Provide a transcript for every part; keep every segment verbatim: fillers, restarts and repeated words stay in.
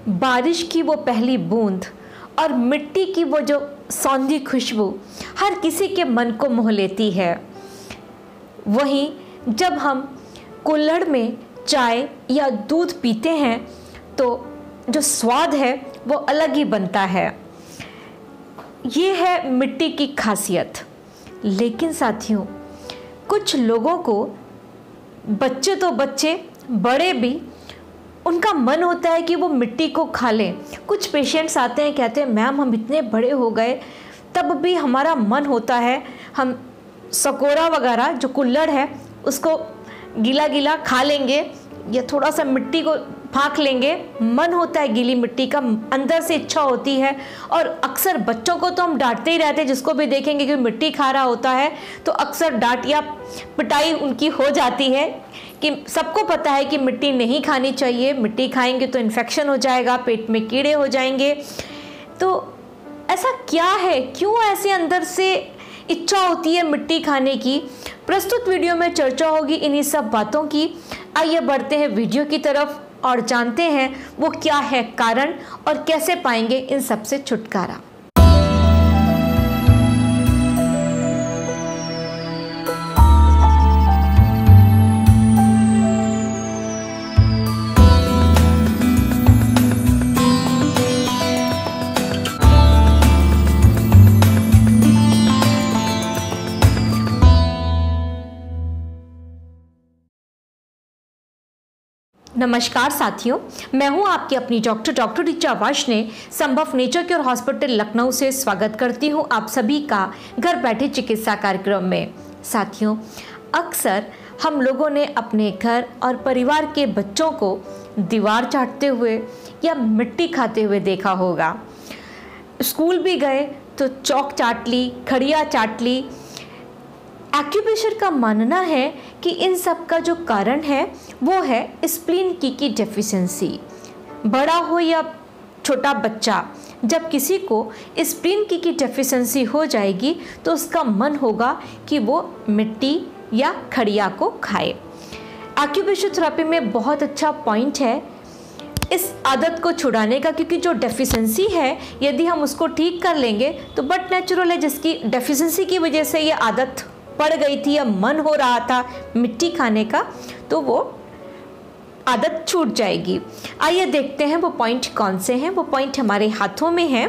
बारिश की वो पहली बूंद और मिट्टी की वो जो सौंधी खुशबू हर किसी के मन को मोह लेती है। वहीं जब हम कुल्हड़ में चाय या दूध पीते हैं तो जो स्वाद है वो अलग ही बनता है। ये है मिट्टी की खासियत। लेकिन साथियों, कुछ लोगों को, बच्चे तो बच्चे, बड़े भी, उनका मन होता है कि वो मिट्टी को खा लें। कुछ पेशेंट्स आते हैं, कहते हैं मैम हम इतने बड़े हो गए तब भी हमारा मन होता है हम सकोरा वगैरह जो कुल्हड़ है उसको गीला गीला खा लेंगे या थोड़ा सा मिट्टी को फाँक लेंगे। मन होता है गीली मिट्टी का, अंदर से इच्छा होती है। और अक्सर बच्चों को तो हम डांटते ही रहते हैं, जिसको भी देखेंगे कि मिट्टी खा रहा होता है तो अक्सर डांट या पिटाई उनकी हो जाती है कि सबको पता है कि मिट्टी नहीं खानी चाहिए, मिट्टी खाएंगे तो इन्फेक्शन हो जाएगा, पेट में कीड़े हो जाएंगे। तो ऐसा क्या है, क्यों ऐसे अंदर से इच्छा होती है मिट्टी खाने की? प्रस्तुत वीडियो में चर्चा होगी इन्हीं सब बातों की। आइए बढ़ते हैं वीडियो की तरफ और जानते हैं वो क्या है कारण और कैसे पाएंगे इन सब से छुटकारा। नमस्कार साथियों, मैं हूं आपकी अपनी डॉक्टर डॉक्टर ऋचा वार्ष्णेय संभव नेचर केयर हॉस्पिटल लखनऊ से स्वागत करती हूं आप सभी का घर बैठे चिकित्सा कार्यक्रम में। साथियों, अक्सर हम लोगों ने अपने घर और परिवार के बच्चों को दीवार चाटते हुए या मिट्टी खाते हुए देखा होगा। स्कूल भी गए तो चौक चाट ली, खड़िया चाट ली। एक्यूप्रेशर का मानना है कि इन सब का जो कारण है वो है स्प्लीन की की डेफिशिएंसी। बड़ा हो या छोटा बच्चा, जब किसी को स्प्लीन की की डेफिशिएंसी हो जाएगी तो उसका मन होगा कि वो मिट्टी या खड़िया को खाए। एक्यूप्रेशर थेरेपी में बहुत अच्छा पॉइंट है इस आदत को छुड़ाने का, क्योंकि जो डेफिशिएंसी है यदि हम उसको ठीक कर लेंगे तो बट नेचुरल है, जिसकी डेफिशिएंसी की वजह से ये आदत पड़ गई थी या मन हो रहा था मिट्टी खाने का, तो वो आदत छूट जाएगी। आइए देखते हैं वो पॉइंट कौन से हैं। वो पॉइंट हमारे हाथों में हैं,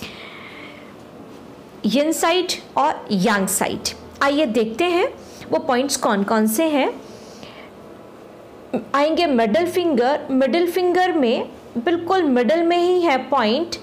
यिन साइड और यांग साइड। आइए देखते हैं वो पॉइंट्स कौन कौन से हैं। आएंगे मिडिल फिंगर। मिडिल फिंगर में बिल्कुल मिडिल में ही है पॉइंट।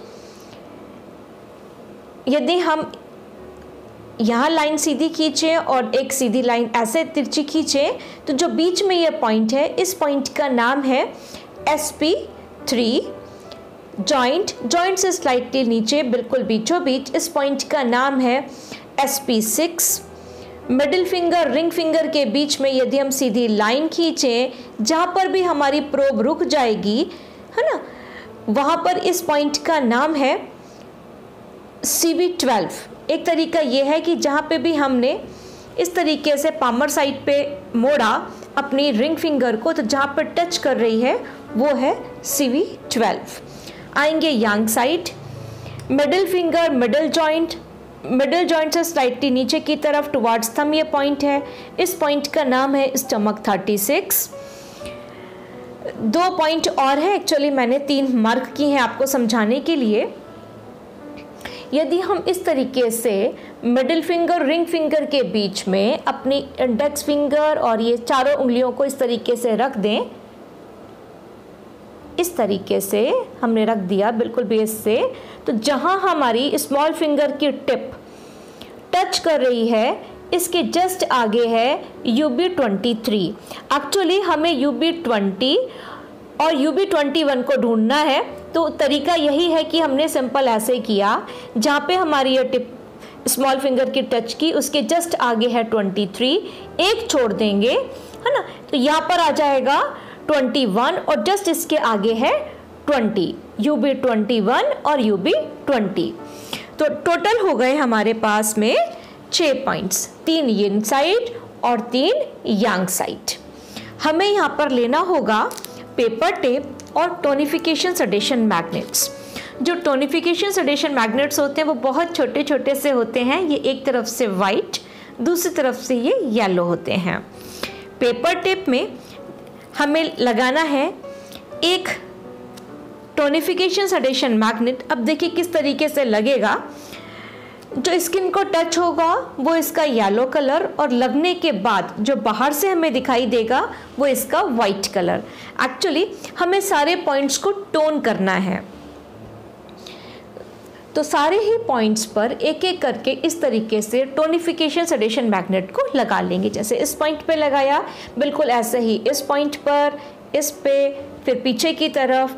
यदि हम यहाँ लाइन सीधी खींचे और एक सीधी लाइन ऐसे तिरछी खींचे तो जो बीच में ये पॉइंट है, इस पॉइंट का नाम है S P three. Joint joint से स्लाइटली नीचे बिल्कुल बीचों बीच इस पॉइंट का नाम है S P six. Middle finger ring finger के बीच में यदि हम सीधी लाइन खींचें, जहाँ पर भी हमारी प्रोब रुक जाएगी, है ना, वहाँ पर इस पॉइंट का नाम है सी बी ट्वेल्व। एक तरीका ये है कि जहाँ पे भी हमने इस तरीके से पामर साइड पे मोड़ा अपनी रिंग फिंगर को, तो जहाँ पर टच कर रही है वो है सी बी ट्वेल्व। आएंगे yang side. Middle finger middle joint, middle joint से स्लाइटली नीचे की तरफ टुवार्ड्स थंब ये पॉइंट है। इस पॉइंट का नाम है स्टमक थर्टी सिक्स। दो पॉइंट और है, एक्चुअली मैंने तीन मार्क की हैं आपको समझाने के लिए। यदि हम इस तरीके से मिडिल फिंगर रिंग फिंगर के बीच में अपनी इंडेक्स फिंगर और ये चारों उंगलियों को इस तरीके से रख दें, इस तरीके से हमने रख दिया बिल्कुल बेस से, तो जहां हमारी स्मॉल फिंगर की टिप टच कर रही है इसके जस्ट आगे है U B twenty three. Actually हमें यू बी ट्वेंटी और यू बी ट्वेंटी वन को ढूंढना है, तो तरीका यही है कि हमने सिंपल ऐसे किया, जहाँ पे हमारी ये टिप स्मॉल फिंगर की टच की उसके जस्ट आगे है ट्वेंटी थ्री, एक छोड़ देंगे, है ना, तो यहाँ पर आ जाएगा ट्वेंटी वन और जस्ट इसके आगे है twenty, U B twenty one और यू बी ट्वेंटी। तो टोटल हो गए हमारे पास में छः पॉइंट्स, तीन यिन साइड और तीन यांग साइड। हमें यहाँ पर लेना होगा पेपर टेप और टोनिफिकेशन सडेशन मैग्नेट्स। जो टोनिफिकेशन सडेशन मैग्नेट्स होते हैं वो बहुत छोटे छोटे से होते हैं। ये एक तरफ से वाइट, दूसरी तरफ से ये येलो होते हैं। पेपर टेप में हमें लगाना है एक टोनिफिकेशन सडेशन मैग्नेट। अब देखिए किस तरीके से लगेगा। जो स्किन को टच होगा वो इसका येलो कलर, और लगने के बाद जो बाहर से हमें दिखाई देगा वो इसका वाइट कलर। एक्चुअली हमें सारे पॉइंट्स को टोन करना है, तो सारे ही पॉइंट्स पर एक एक करके इस तरीके से टोनिफिकेशन सडेशन मैग्नेट को लगा लेंगे। जैसे इस पॉइंट पे लगाया, बिल्कुल ऐसे ही इस पॉइंट पर, इस पे, फिर पीछे की तरफ।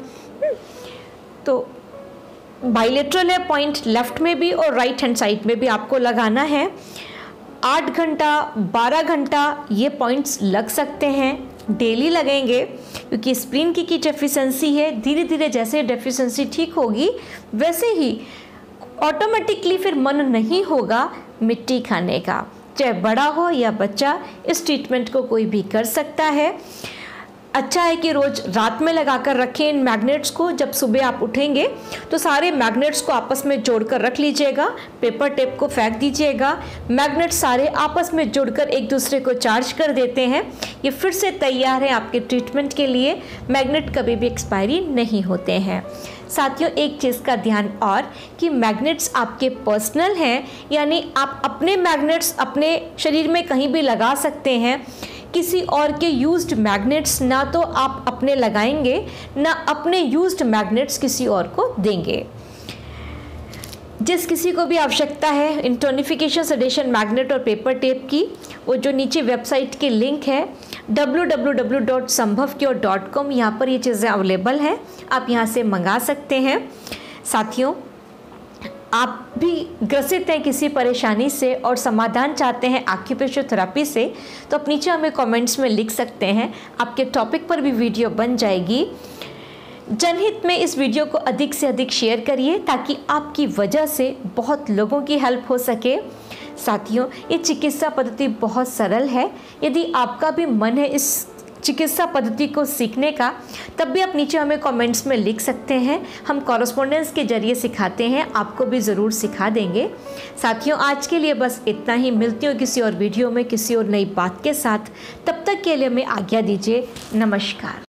तो बाइलेटरल है पॉइंट, लेफ्ट में भी और राइट हैंड साइड में भी आपको लगाना है। आठ घंटा बारह घंटा ये पॉइंट्स लग सकते हैं, डेली लगेंगे, क्योंकि स्प्लीन की की डेफिशिएंसी है। धीरे धीरे जैसे डेफिशिएंसी ठीक होगी वैसे ही ऑटोमेटिकली फिर मन नहीं होगा मिट्टी खाने का। चाहे बड़ा हो या बच्चा, इस ट्रीटमेंट को कोई भी कर सकता है। अच्छा है कि रोज़ रात में लगा कर रखें इन मैग्नेट्स को। जब सुबह आप उठेंगे तो सारे मैग्नेट्स को आपस में जोड़कर रख लीजिएगा, पेपर टेप को फेंक दीजिएगा। मैग्नेट्स सारे आपस में जुड़कर एक दूसरे को चार्ज कर देते हैं। ये फिर से तैयार है आपके ट्रीटमेंट के लिए। मैग्नेट कभी भी एक्सपायरी नहीं होते हैं। साथियों, एक चीज़ का ध्यान और कि मैग्नेट्स आपके पर्सनल हैं, यानी आप अपने मैग्नेट्स अपने शरीर में कहीं भी लगा सकते हैं। किसी और के यूज्ड मैग्नेट्स ना तो आप अपने लगाएंगे, ना अपने यूज्ड मैग्नेट्स किसी और को देंगे। जिस किसी को भी आवश्यकता है इन टोनिफिकेशन सडेशन मैग्नेट और पेपर टेप की, वो जो नीचे वेबसाइट की लिंक है W W W dot Sambhav cure dot com, यहाँ पर ये चीज़ें अवेलेबल हैं, आप यहाँ से मंगा सकते हैं। साथियों, आप भी ग्रसित हैं किसी परेशानी से और समाधान चाहते हैं एक्यूप्रेशर थेरेपी से, तो आप नीचे हमें कमेंट्स में लिख सकते हैं। आपके टॉपिक पर भी वीडियो बन जाएगी। जनहित में इस वीडियो को अधिक से अधिक शेयर करिए ताकि आपकी वजह से बहुत लोगों की हेल्प हो सके। साथियों, ये चिकित्सा पद्धति बहुत सरल है। यदि आपका भी मन है इस चिकित्सा पद्धति को सीखने का, तब भी आप नीचे हमें कमेंट्स में लिख सकते हैं। हम कॉरेस्पॉन्डेंस के जरिए सिखाते हैं, आपको भी ज़रूर सिखा देंगे। साथियों, आज के लिए बस इतना ही। मिलती हूँ किसी और वीडियो में किसी और नई बात के साथ। तब तक के लिए हमें आज्ञा दीजिए। नमस्कार।